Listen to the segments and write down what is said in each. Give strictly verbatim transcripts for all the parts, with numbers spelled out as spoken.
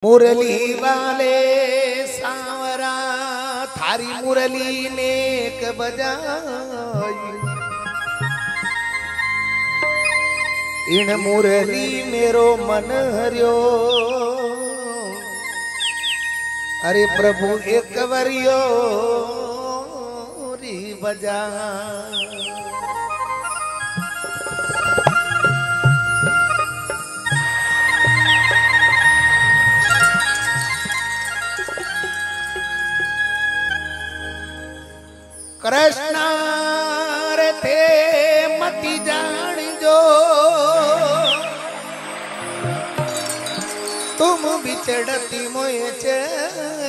मुरली वाले सांवरा थारी मुरली नेक बजाई, इन मुरली मेरो मन हरियो। अरे प्रभु एक वरियो री बजा। कृष्ण रे थे मती जान जो तुम बिछड़ती मोए चैन,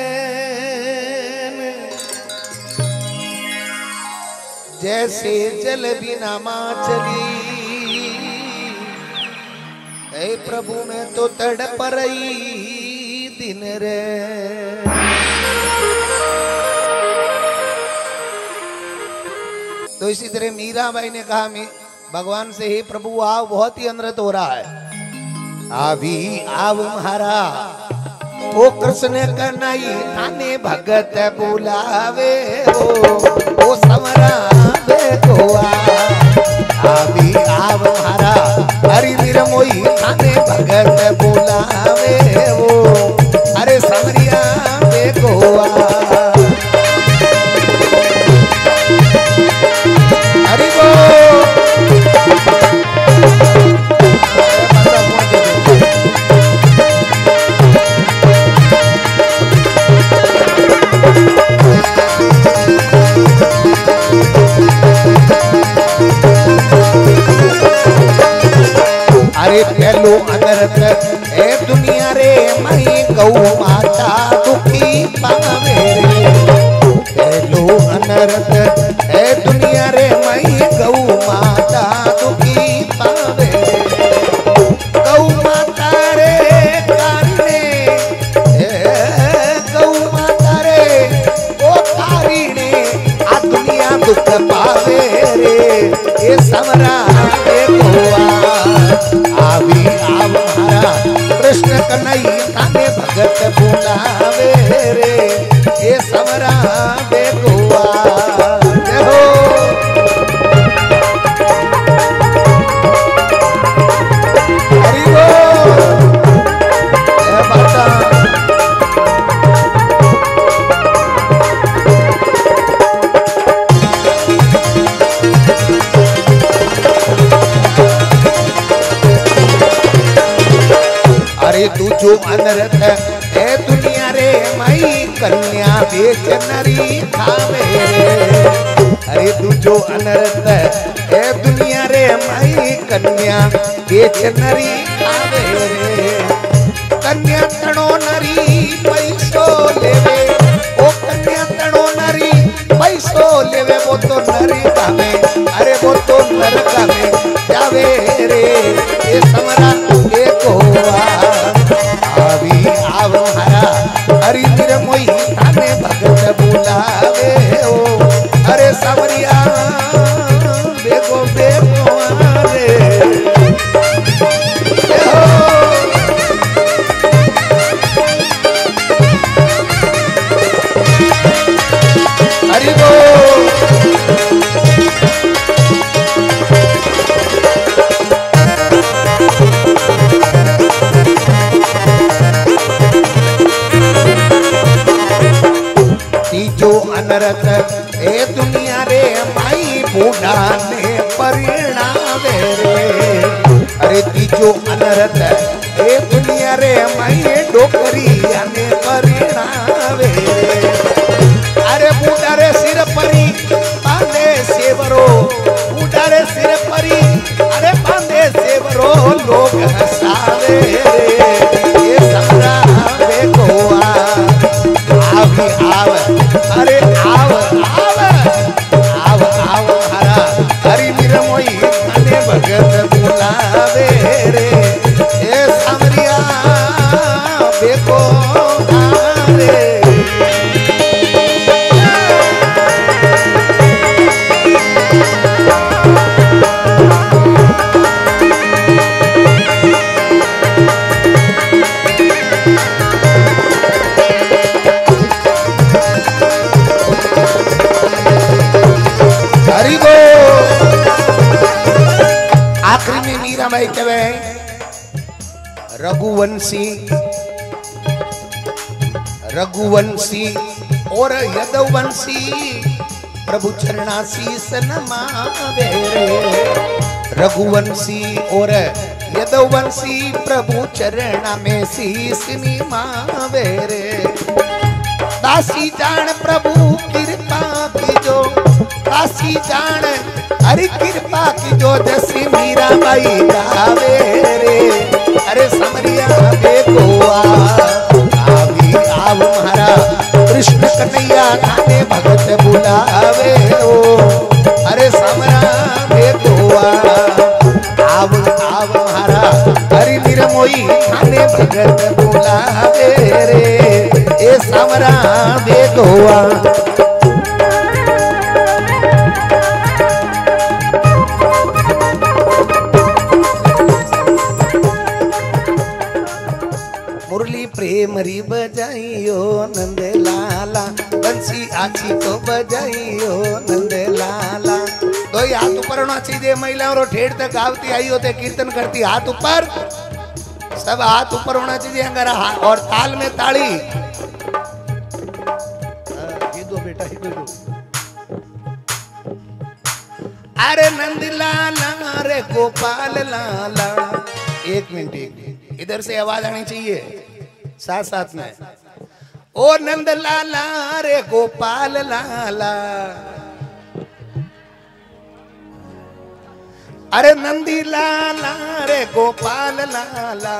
जैसे जल बिना माचली। हे प्रभु मैं तो तड़प रही दिन रे। तो इसी तरह मीराबाई ने कहा मैं भगवान से, हे प्रभु आओ, बहुत ही अनृत हो रहा है, आवी आव महारा। ओ कृष्ण कन्हई थाने भगत बुलावे हो, ओ समरा बे गोवा। आवी आव महारा हरि निरमोई थाने भगत बुलावे हो, अरे समरिया बे गोवा। अरे पहलो अनर्थ है दुनिया रे, मई गौ माता दुखी पावे रे। पहलो अनर्थ है दुनिया रे, मई गौ माता दुखी पावे रे। गौ माता रे कारणे, गौ माता रे ओ कारणे आ दुनिया दुख पावे रे। ये समरा गोवा आवी आव हरा, कृष्ण कन्हई थाने भगत बुलावे रे। ये समरा बे गोवा। जय हो हरि बोल, जय माता। अरे तू जो अनर्थ है दुनिया रे, मई कन्या बेच नरी खावे रे। अरे तू जो अनर्थ है दुनिया रे, मई कन्या बेच नरी खावे रे। कन्या तणो नरी पैसो लेवे, ओ कन्या तणो नरी पैसो लेवे, वो तो नरी कामे, अरे वो तो नर कामे जावे रे। ये समरा के गोवा आवी आव हरा, हरि निरमोई थाने भगत बुलावे हो, अरे समरिया बेगो बेगो रे। हरि बोल। जो अनर्थ ए दुनिया रे, माई बूढ़ा ने परिणावे रे। अरे तीजो अनर्थ ए दुनिया रे, माई डोकरिया ने परिणावे रे। अरे बूढ़ा रे सिर परी बांधे सेवरो, बूढ़ा रे सिर परी अरे बांधे सेवरो, लोग हंसावे रे। ये समरा बे गोवा आवी आव, अरे आव आव आव आव हरा, हरि निरमोई थाने भगत बुलावे रे। ए समरिया बेको रे। कहे रघुवंशी रघुवंशी और यदुवंशी प्रभु चरणाशीष नमावे रे। रघुवंशी और यदुवंशी प्रभु चरण में शीश निमावे रे। दासी जान प्रभु कृपा की जो दासी जान हरि कृपा की जो जैसी मीरा बाई गावे रे। अरे समरिया देखो आवी आव महारा कृष्ण कन्हैया थाने भगत बुलावे ओ। अरे समरा देखो आव आव महारा हरि निरमोई थाने भगत बुलावे रे। ए समरा देखो मुरली प्रेम री बजाइयो नंद लाला बंसी आची को बजाइयो नंद लाला। तो ये हाथ ऊपर होना चाहिए महिलाओं रो ठेठ तक गावती आई होते कीर्तन करती हाथ ऊपर सब हाथ ऊपर होना चाहिए अगर और ताल में ताली। ये दो बेटा ये दो। अरे नंद लाला रे गोपाल लाला एक मिनट एक मिनट इधर से आवाज आनी चाहिए साथ साथ में। ओ नंद लाला रे गोपाल लाला अरे नंदी लाला रे गोपाल लाला।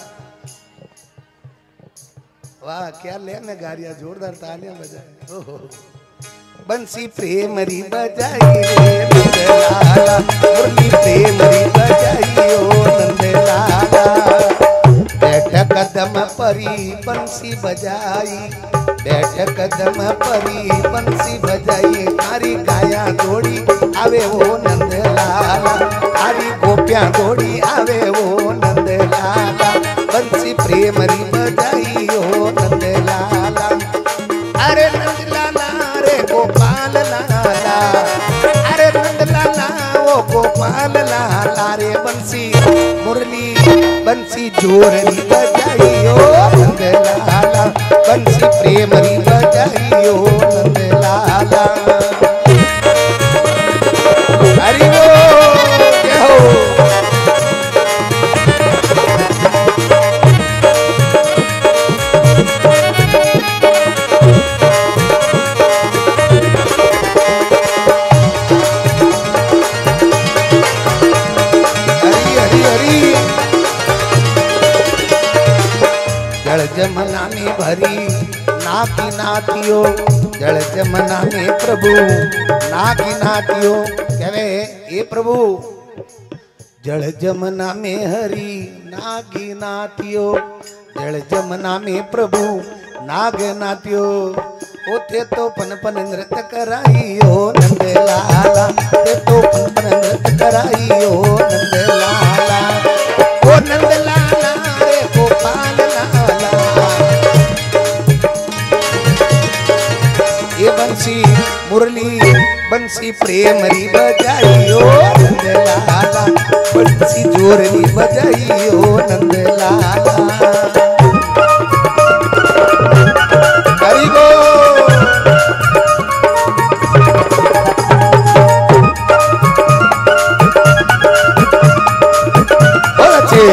वाह क्या लेने गारिया जोरदार तालियां बजाए। ओहो बंसी प्रेम री बजाई रे नंद लाला मुरली प्रेम री बजाई ओ नंद लाला। बैठ कदम परी बंसी बजाई बैठ कदम परी बंसी बजाई तारी गाया दौड़ी आवे वो नंद लाला तारी गोपिया दौड़ी आवे वो नंद लाला। बंसी प्रेम री बजाई ओ नंद लाला। अरे नंद लाला रे गोपाल लाला अरे नंद लाला वो गोपाल लाला रे। बंसी मुरली बंसी जोर री बजाई ओ नंद लाला बंसी प्रेम री बजाई ओ नंद लाला। हरि बोल जय हो। जल जमना में भरी नाकी नाथियो जल जमना में प्रभु नाकी नाथियो कहे ये प्रभु जल जमना में हरी नागी नाथियो जल जमना में प्रभु नाग नाथियो। ओथे तो पन पन नृत्य कराइयो नंद लाला ते तो पन पन नृत्य कराइयो नंद लाला। ओ नंद लाला रे गोपाल लाला ये बंसी मुरली बंसी प्रेम री बजाइयो नंद लाला बंसी जोर री बजाइयो नंद लाला। हरि बोल। बहुत अच्छे।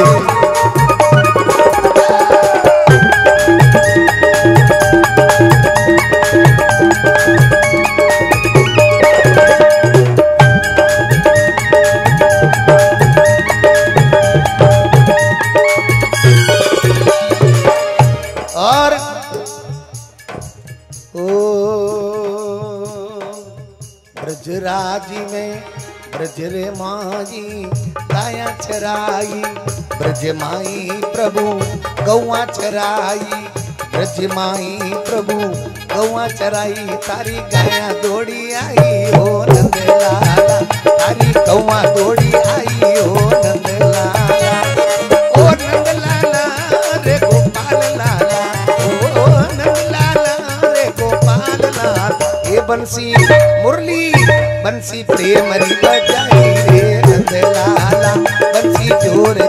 और ओ ब्रजराज में ब्रज रे माई गाया चराई ब्रज माई प्रभु गौआ चराई ब्रज माई प्रभु गौआ चराई तारी गाया दौड़ी आई हो नंद लाला तारी गौआ दौड़ी आई हो नंद लाला। ओ नंद लाला रे गोपाल लाला ओ नंद लाला रे गोपाल लाला। ये बंसी मुरली बंसी प्रेम री बजाई रे नंद लाला बंसी जोर